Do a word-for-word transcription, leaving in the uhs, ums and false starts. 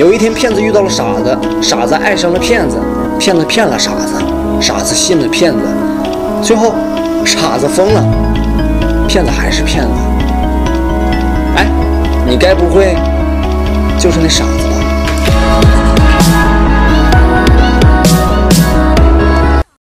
有一天，骗子遇到了傻子，傻子爱上了骗子，骗子骗了傻子，傻子信了骗子，最后傻子疯了，骗子还是骗子。哎，你该不会就是那傻子吧？